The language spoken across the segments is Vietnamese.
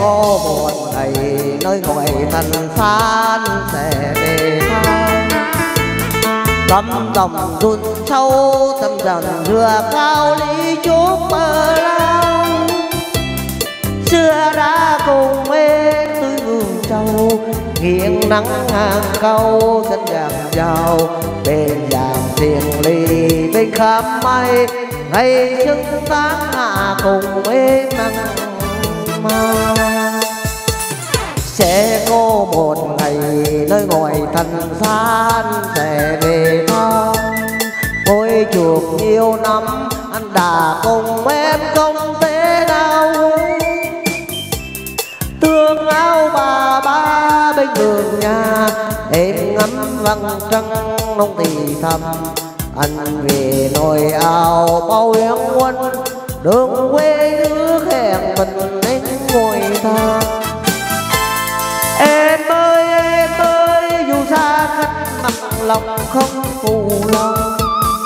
có một ngày nơi ngoài thành san sẽ về thăm. Tâm lòng run sâu tâm dần rửa cao lý chốt bờ lao. Xưa đã cùng em tôi ngừng trâu nghiêng nắng hàng câu sân vàng giàu bên vàng tiền ly bên khắp mây. Ngày trưng sáng hạ cùng em nắng mai. Sẽ có một ngày nơi ngoài thành san sẽ về thăm. Ngôi chuộc nhiều năm anh đã cùng em không thể nào quên. Tương áo bà ba bên đường nhà em ngắm vầng trăng nông thì thầm. Anh về nồi ao bao yến quân đường quê nước hẹn mình đến ngồi thăm. Em ơi dù xa cách mặt lòng không phụ lòng.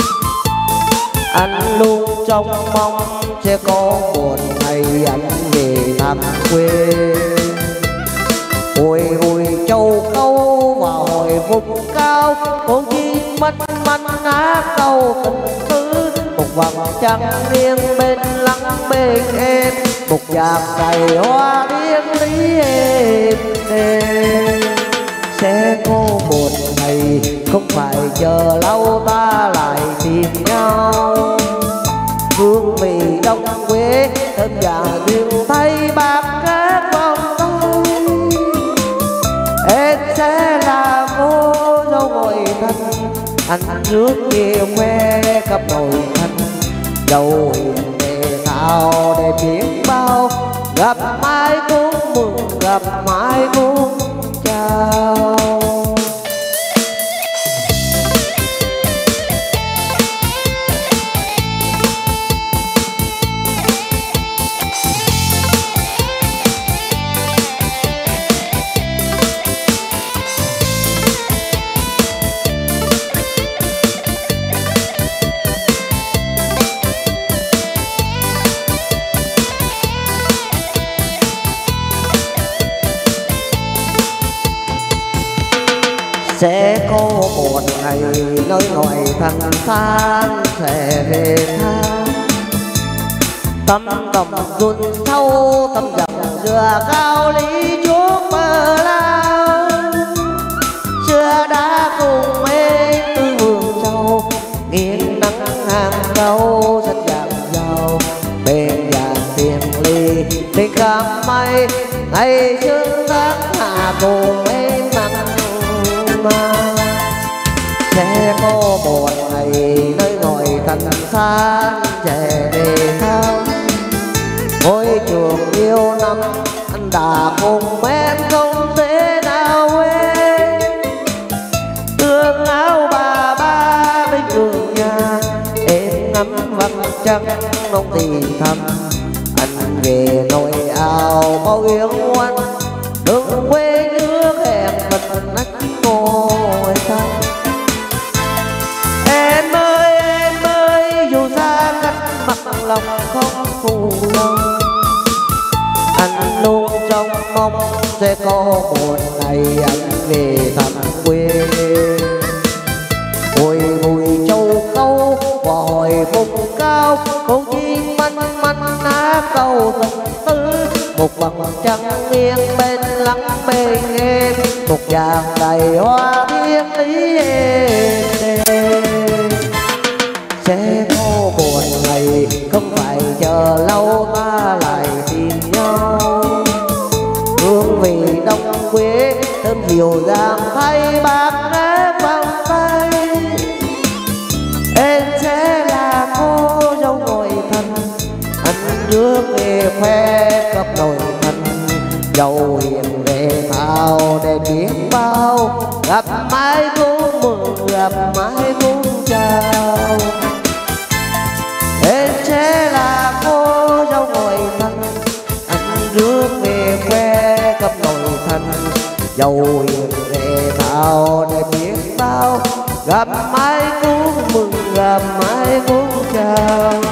Anh luôn trong mong sẽ có một ngày anh về thăm quê. Ôi ôi châu câu và hồi vùng cao con chim mất manh hát câu tình tứ. Một vầng trăng nghiêng bên lắng bên em một dàn đầy hoa điên lý em đêm. Sẽ có một ngày không phải chờ lâu ta lại tìm nhau. Hương vị đông quê thơm già duyên thấy bạc cát vòng tay. Em sẽ là cô dâu ngồi thân anh nước kia quê cặp nồi thân. Dâu hiền về thao để biết bao gặp mãi cũng mừng gặp mãi cũng chào. Sẽ có một ngày nơi ngoài thành san sẽ về thăm. Tâm tâm run sâu tâm dần rửa cao lý chốt bờ lao. Xưa đã cùng em tôi vườn trâu nghiêng nắng hàng câu sân vàng giàu bên vàng tiền ly bên khắp mây. Ngày trưng sáng hạ cùng em nắng. Sẽ có một ngày nơi ngoài thành san sẽ về thăm. Ngôi trường yêu năm anh đã cùng em không thể nào quên. Tương áo bà ba bên đường nhà em ngắm vầng trăng nông thì thầm. Anh về nồi ao bao yến quân đường quê nước hẹn mình nách ngồi thăm. Em ơi dù xa cách mặt lòng không phụ lòng. Anh luôn trong mong sẽ có một ngày anh về thăm quê. Ôi bụi châu câu và hồi vùng cao con chim manh manh hát câu tình tứ. Một vầng trăng nghiêng bên lắng bên em một vàng đầy hoa thiên lý em đêm. Sẽ có một ngày không phải chờ lâu ta lại tìm nhau. Hương vị đông quê thơm dịu dàng thay bạc nếp vòng tay. Em sẽ là cô dâu ngồi thân anh nước về khoe cặp nồi thân. Dâu hiền về thao để biết bao gặp mãi cũng mừng gặp mãi cũng chào. Em sẽ là cô dâu ngồi thân anh rước về khoe cặp nồi thân. Dâu hiền về thao để biết bao gặp mãi cũng mừng gặp mãi cũng chào.